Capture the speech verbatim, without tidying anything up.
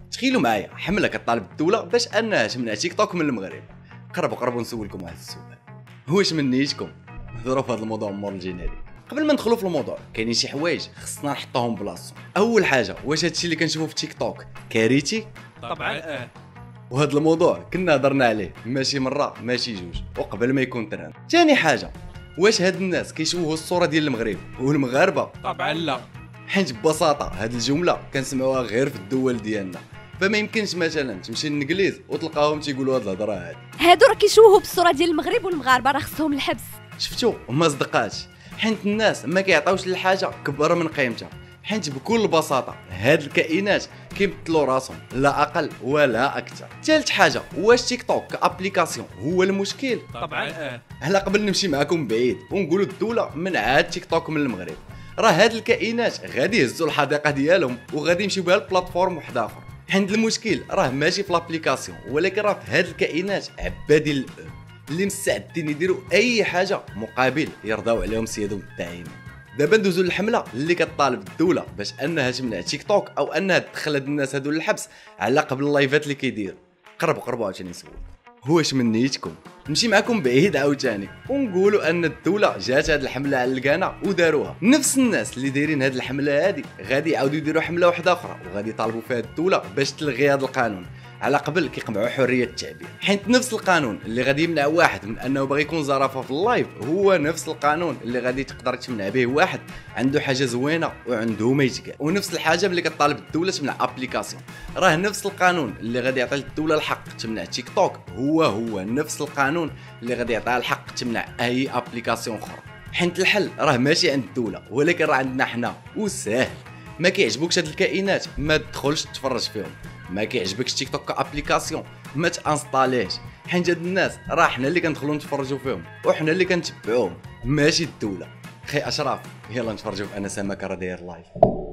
تخيلوا معايا حمله كطالب الدوله باش انها تمنع تيك توك من المغرب. قربوا قربوا نسولكم واحد السؤال، واش من نيتكم نهضروا في هذا الموضوع مور الجينيريك؟ قبل ما ندخلوا في الموضوع كاينين شي حوايج خصنا نحطوهم بلاصتهم. اول حاجه، واش هادشي اللي كنشوفوا في تيك توك كارثي؟ طبعا اه. وهذا الموضوع كنا هضرنا عليه ماشي مره ماشي جوج وقبل ما يكون ترند. ثاني حاجه، واش هاد الناس كيشوهوا الصوره ديال المغرب والمغاربه؟ طبعا لا، حيت ببساطه هاد الجمله كنسمعوها غير في الدول ديالنا، فما يمكنش مثلا تمشي للانجليز وتلقاهم تيقولوا هاد الهضره هادي. هادو راه كيشوهوا بالصوره ديال المغرب والمغاربه، راه خصهم الحبس. شفتوا ما صدقاتش، حيت الناس ما كيعطيوش للحاجه كبر من قيمتها، حيت بكل بساطه هاد الكائنات كيمثلوا راسهم لا اقل ولا اكثر. ثالث حاجه، واش تيك توك كابليكاسيون هو المشكل؟ طبعا اه. هلا قبل نمشي معكم بعيد ونقولوا الدوله منعات تيك توك من المغرب، راه هاد الكائنات غادي يهزوا الحديقه ديالهم وغادي يمشيو بها لبلاتفورم واحد اخر. حيت المشكل راه ماشي في لابليكاسيون، ولكن راه في هاد الكائنات عبادي الأب اللي مستعدين يديروا اي حاجه مقابل يرضاو عليهم سيادهم الداعمين. دابا ندوزو للحمله اللي كطالب الدوله باش انها تمنع تيك توك او انها تدخل هاد الناس هادو للحبس على قبل اللايفات اللي كيديروا. قربوا قربوا عاوتاني نسول، واش من نيتكم؟ نمشي معكم بعيد عاوتاني ونقولوا ان الدوله جات هاد الحمله على الكانا وداروها. نفس الناس اللي دايرين هاد الحمله هادي غادي يعاودوا يديروا حمله واحده اخرى وغادي يطالبوا فيها الدوله باش تلغي هاد القانون على قبل كيقمعوا حريه التعبير. حيت نفس القانون اللي غادي يمنع واحد من انه باغي يكون زرافه في اللايف هو نفس القانون اللي غادي تقدر تمنع به واحد عنده حاجه زوينه وعنده ما يتقال. ونفس الحاجه ملي كطالب الدوله تمنع ابليكاسيون، راه نفس القانون اللي غادي يعطي الدوله الحق تمنع تيك توك هو هو نفس القانون اللي غادي يعطيها الحق تمنع اي ابليكاسيون اخرى. حيت الحل راه ماشي عند الدوله ولكن راه عندنا حنا وسهل. ما كيعجبوكش هاد الكائنات ما تدخلش تتفرج فيهم، ما كيعجبكش تيك توك كابليكاسيون ما تانستاليش، حيت هاد الناس راه حنا اللي كندخلوا نتفرجوا فيهم وحنا اللي كنتبعوهم ماشي الدوله. خي اشراف يلا نتفرجوا في انا سمكه راه داير لايف.